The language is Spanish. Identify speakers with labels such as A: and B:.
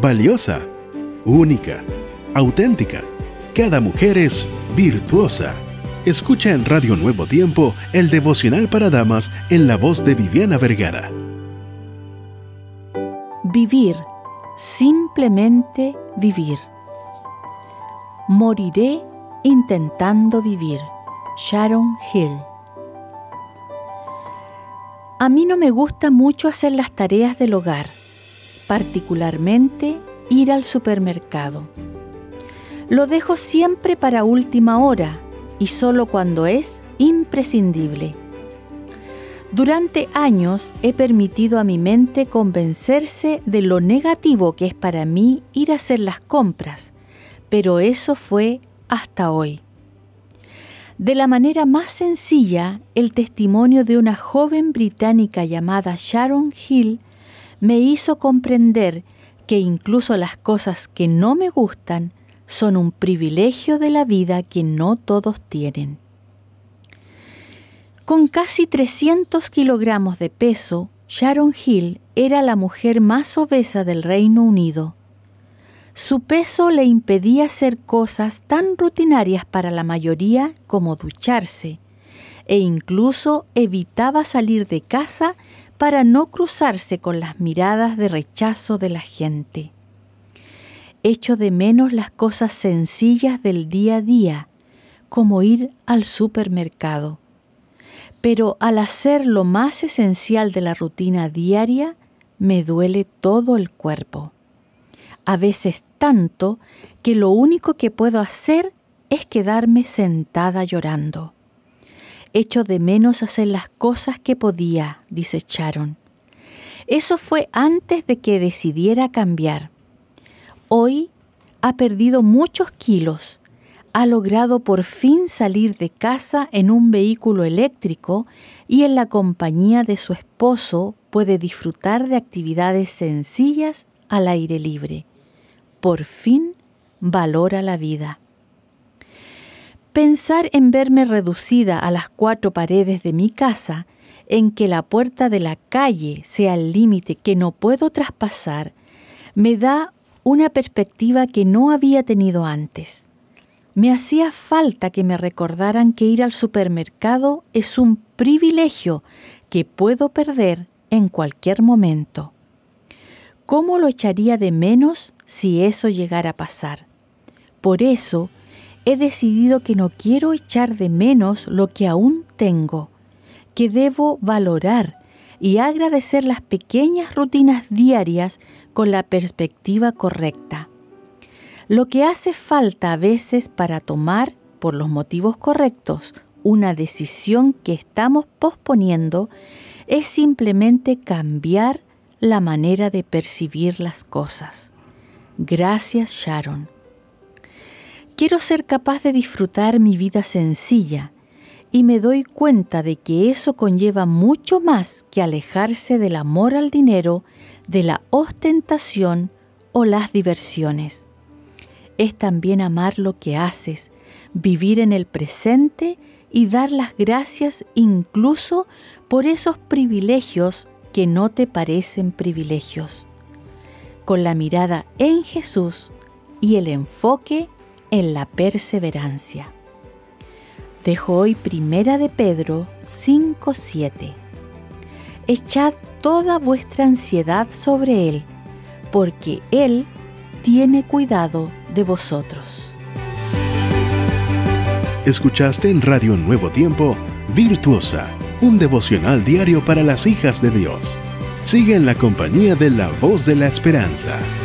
A: valiosa, única, auténtica. Cada mujer es virtuosa. Escucha en Radio Nuevo Tiempo el devocional para damas en la voz de Viviana Vergara.
B: Vivir, simplemente vivir. Moriré intentando vivir. Sharon Hill. A mí no me gusta mucho hacer las tareas del hogar, particularmente ir al supermercado. Lo dejo siempre para última hora y solo cuando es imprescindible. Durante años he permitido a mi mente convencerse de lo negativo que es para mí ir a hacer las compras, pero eso fue hasta hoy. De la manera más sencilla, el testimonio de una joven británica llamada Sharon Hill me hizo comprender que incluso las cosas que no me gustan son un privilegio de la vida que no todos tienen. Con casi 300 kilogramos de peso, Sharon Hill era la mujer más obesa del Reino Unido. Su peso le impedía hacer cosas tan rutinarias para la mayoría como ducharse, e incluso evitaba salir de casa para no cruzarse con las miradas de rechazo de la gente. Echo de menos las cosas sencillas del día a día, como ir al supermercado. Pero al hacer lo más esencial de la rutina diaria, me duele todo el cuerpo. A veces tanto que lo único que puedo hacer es quedarme sentada llorando. Echo de menos hacer las cosas que podía, dice Sharon. Eso fue antes de que decidiera cambiar. Hoy ha perdido muchos kilos, ha logrado por fin salir de casa en un vehículo eléctrico y en la compañía de su esposo puede disfrutar de actividades sencillas al aire libre. Por fin valora la vida. Pensar en verme reducida a las 4 paredes de mi casa, en que la puerta de la calle sea el límite que no puedo traspasar, me da una perspectiva que no había tenido antes. Me hacía falta que me recordaran que ir al supermercado es un privilegio que puedo perder en cualquier momento. ¿Cómo lo echaría de menos si eso llegara a pasar? Por eso, he decidido que no quiero echar de menos lo que aún tengo, que debo valorar y agradecer las pequeñas rutinas diarias con la perspectiva correcta. Lo que hace falta a veces para tomar, por los motivos correctos, una decisión que estamos posponiendo es simplemente cambiar la manera de percibir las cosas. Gracias, Sharon. Quiero ser capaz de disfrutar mi vida sencilla y me doy cuenta de que eso conlleva mucho más que alejarse del amor al dinero, de la ostentación o las diversiones. Es también amar lo que haces, vivir en el presente y dar las gracias incluso por esos privilegios que no te parecen privilegios. Con la mirada en Jesús y el enfoque en la perseverancia. Dejo hoy 1 de Pedro 5:7. Echad toda vuestra ansiedad sobre Él, porque Él tiene cuidado de vosotros.
A: Escuchaste en Radio Nuevo Tiempo, Virtuosa, un devocional diario para las hijas de Dios. Sigue en la compañía de la Voz de la Esperanza.